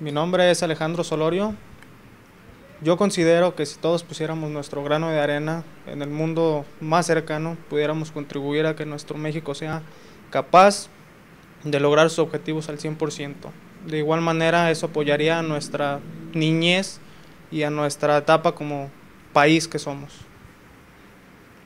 Mi nombre es Alejandro Solorio. Yo considero que si todos pusiéramos nuestro grano de arena en el mundo más cercano, pudiéramos contribuir a que nuestro México sea capaz de lograr sus objetivos al 100%. De igual manera, eso apoyaría a nuestra niñez y a nuestra etapa como país que somos.